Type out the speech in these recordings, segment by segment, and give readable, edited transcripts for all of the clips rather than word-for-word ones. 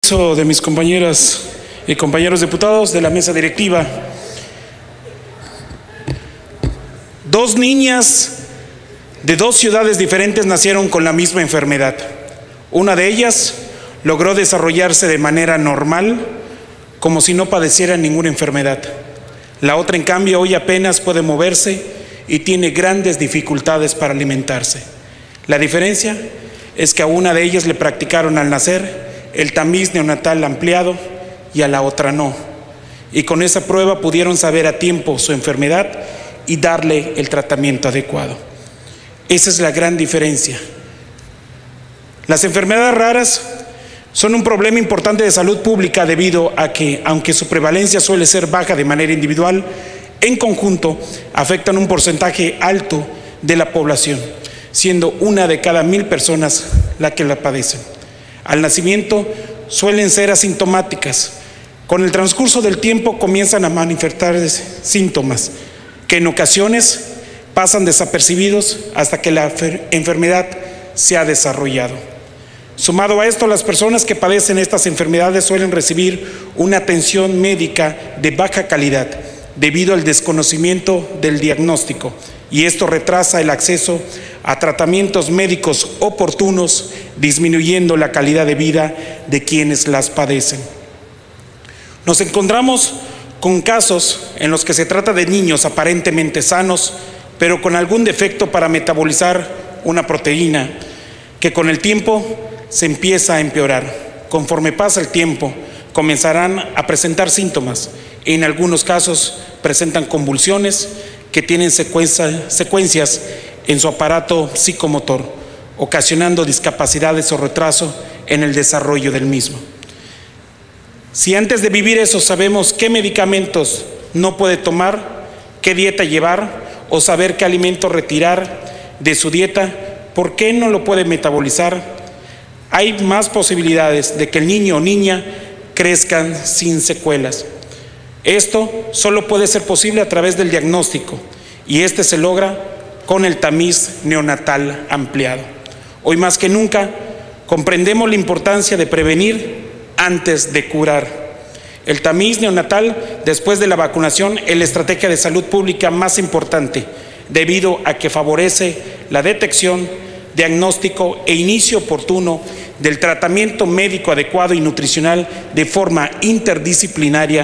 permiso de mis compañeras y compañeros diputados de la mesa directiva, 2 niñas de 2 ciudades diferentes nacieron con la misma enfermedad. Una de ellas logró desarrollarse de manera normal, como si no padeciera ninguna enfermedad. La otra, en cambio, hoy apenas puede moverse y tiene grandes dificultades para alimentarse. La diferencia es que a una de ellas le practicaron al nacer el tamiz neonatal ampliado y a la otra no. Y con esa prueba pudieron saber a tiempo su enfermedad y darle el tratamiento adecuado. Esa es la gran diferencia. Las enfermedades raras son un problema importante de salud pública debido a que, aunque su prevalencia suele ser baja de manera individual, en conjunto afectan un porcentaje alto de la población, siendo 1 de cada 1000 personas la que la padecen. Al nacimiento suelen ser asintomáticas. Con el transcurso del tiempo comienzan a manifestarse síntomas que en ocasiones pasan desapercibidos hasta que la enfermedad se ha desarrollado. Sumado a esto, las personas que padecen estas enfermedades suelen recibir una atención médica de baja calidad debido al desconocimiento del diagnóstico, y esto retrasa el acceso a tratamientos médicos oportunos, disminuyendo la calidad de vida de quienes las padecen. Nos encontramos con casos en los que se trata de niños aparentemente sanos, pero con algún defecto para metabolizar una proteína que con el tiempo se empieza a empeorar. Conforme pasa el tiempo, comenzarán a presentar síntomas y en algunos casos presentan convulsiones que tienen secuencias en su aparato psicomotor, ocasionando discapacidades o retraso en el desarrollo del mismo. Si antes de vivir eso sabemos qué medicamentos no puede tomar, qué dieta llevar o saber qué alimento retirar de su dieta, ¿por qué no lo puede metabolizar? Hay más posibilidades de que el niño o niña crezcan sin secuelas. Esto solo puede ser posible a través del diagnóstico, y este se logra con el tamiz neonatal ampliado. Hoy más que nunca comprendemos la importancia de prevenir antes de curar. El tamiz neonatal después de la vacunación es la estrategia de salud pública más importante, debido a que favorece la detección, diagnóstico e inicio oportuno del tratamiento médico adecuado y nutricional de forma interdisciplinaria,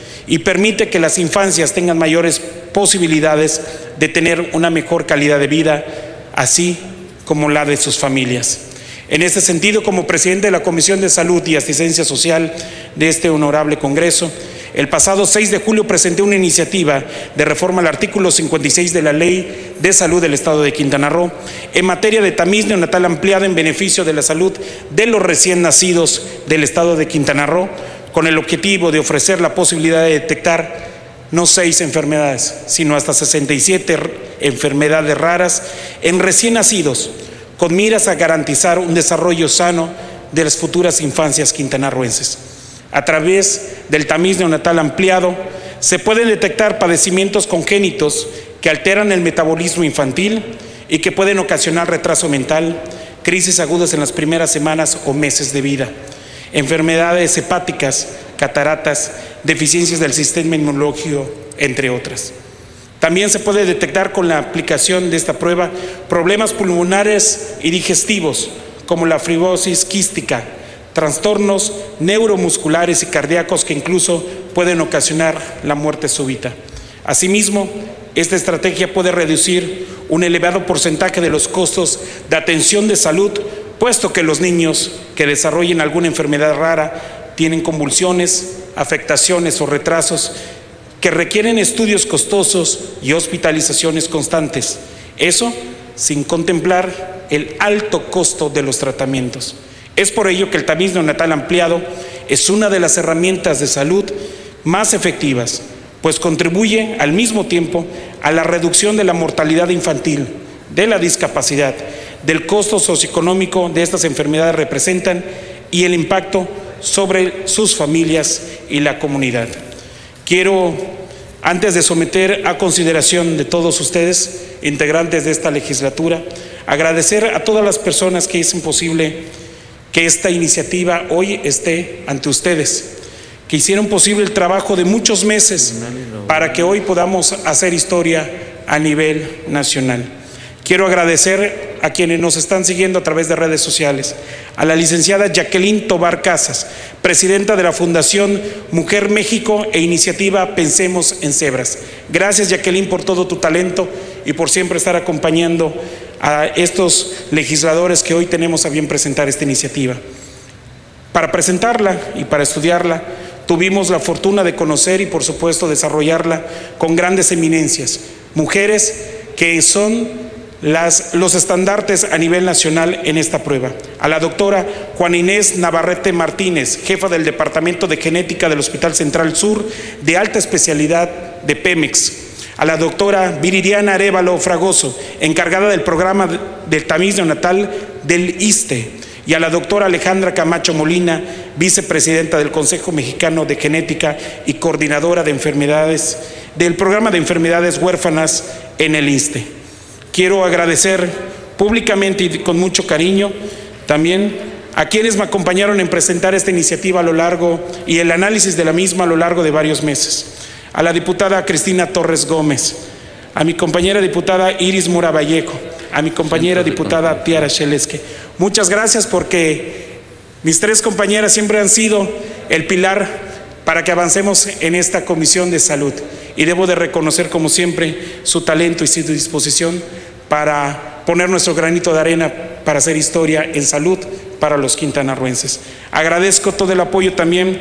y permite que las infancias tengan mayores posibilidades de tener una mejor calidad de vida, así como la de sus familias. En este sentido, como presidente de la Comisión de Salud y Asistencia Social de este honorable Congreso, el pasado 6 de julio presenté una iniciativa de reforma al artículo 56 de la Ley de Salud del Estado de Quintana Roo en materia de tamiz neonatal ampliado en beneficio de la salud de los recién nacidos del Estado de Quintana Roo, con el objetivo de ofrecer la posibilidad de detectar no 6 enfermedades, sino hasta 67 enfermedades raras en recién nacidos, con miras a garantizar un desarrollo sano de las futuras infancias quintanarroenses. A través del tamiz neonatal ampliado se pueden detectar padecimientos congénitos que alteran el metabolismo infantil y que pueden ocasionar retraso mental, crisis agudas en las primeras semanas o meses de vida, enfermedades hepáticas, cataratas, deficiencias del sistema inmunológico, entre otras. También se puede detectar con la aplicación de esta prueba problemas pulmonares y digestivos, como la fibrosis quística, trastornos neuromusculares y cardíacos que incluso pueden ocasionar la muerte súbita. Asimismo, esta estrategia puede reducir un elevado porcentaje de los costos de atención de salud, puesto que los niños que desarrollen alguna enfermedad rara tienen convulsiones, afectaciones o retrasos que requieren estudios costosos y hospitalizaciones constantes. Eso sin contemplar el alto costo de los tratamientos. Es por ello que el tamiz neonatal ampliado es una de las herramientas de salud más efectivas, pues contribuye al mismo tiempo a la reducción de la mortalidad infantil, de la discapacidad, del costo socioeconómico de estas enfermedades representan y el impacto sobre sus familias y la comunidad. Quiero, antes de someter a consideración de todos ustedes, integrantes de esta legislatura, agradecer a todas las personas que hacen posible que esta iniciativa hoy esté ante ustedes, que hicieron posible el trabajo de muchos meses para que hoy podamos hacer historia a nivel nacional. Quiero agradecer a quienes nos están siguiendo a través de redes sociales, a la licenciada Jacqueline Tobar Casas, presidenta de la Fundación Mujer México e iniciativa Pensemos en Cebras. Gracias, Jacqueline, por todo tu talento y por siempre estar acompañando a estos legisladores que hoy tenemos a bien presentar esta iniciativa. Para presentarla y para estudiarla, tuvimos la fortuna de conocer y, por supuesto, desarrollarla con grandes eminencias, mujeres que son los estandartes a nivel nacional en esta prueba. A la doctora Juana Inés Navarrete Martínez, jefa del Departamento de Genética del Hospital Central Sur de alta especialidad de Pemex. A la doctora Viridiana Arévalo Fragoso, encargada del programa del tamiz neonatal del ISSSTE. Y a la doctora Alejandra Camacho Molina, vicepresidenta del Consejo Mexicano de Genética y coordinadora de enfermedades del programa de enfermedades huérfanas en el ISSSTE. Quiero agradecer públicamente y con mucho cariño también a quienes me acompañaron en presentar esta iniciativa a lo largo y el análisis de la misma a lo largo de varios meses. A la diputada Cristina Torres Gómez, a mi compañera diputada Iris Mora Vallejo, a mi compañera diputada Tiara Shelesque. Muchas gracias, porque mis tres compañeras siempre han sido el pilar para que avancemos en esta Comisión de Salud. Y debo de reconocer, como siempre, su talento y su disposición para poner nuestro granito de arena para hacer historia en salud para los quintanarroenses. Agradezco todo el apoyo también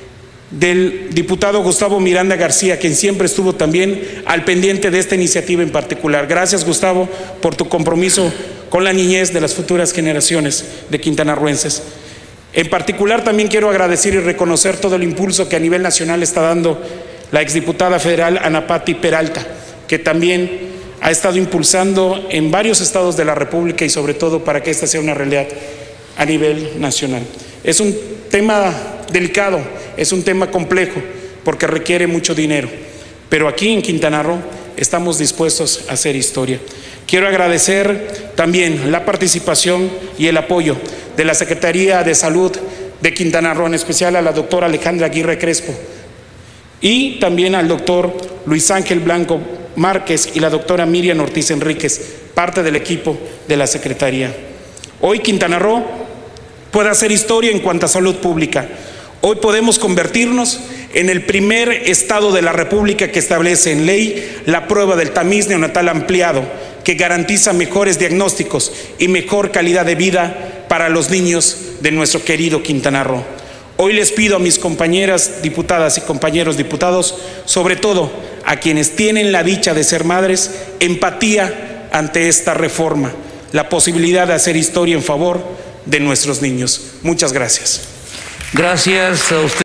del diputado Gustavo Miranda García, quien siempre estuvo también al pendiente de esta iniciativa en particular. Gracias, Gustavo, por tu compromiso con la niñez de las futuras generaciones de quintanarroenses. En particular, también quiero agradecer y reconocer todo el impulso que a nivel nacional está dando la exdiputada federal Ana Patti Peralta, que también ha estado impulsando en varios estados de la República y sobre todo para que esta sea una realidad a nivel nacional. Es un tema delicado, es un tema complejo porque requiere mucho dinero, pero aquí en Quintana Roo estamos dispuestos a hacer historia. Quiero agradecer también la participación y el apoyo de la Secretaría de Salud de Quintana Roo, en especial a la doctora Alejandra Aguirre Crespo, y también al doctor Luis Ángel Blanco Márquez y la doctora Miriam Ortiz Enríquez, parte del equipo de la Secretaría. Hoy Quintana Roo puede hacer historia en cuanto a salud pública. Hoy podemos convertirnos en el primer estado de la República que establece en ley la prueba del tamiz neonatal ampliado, que garantiza mejores diagnósticos y mejor calidad de vida para los niños de nuestro querido Quintana Roo. Hoy les pido a mis compañeras diputadas y compañeros diputados, sobre todo a quienes tienen la dicha de ser madres, empatía ante esta reforma, la posibilidad de hacer historia en favor de nuestros niños. Muchas gracias. Gracias a usted.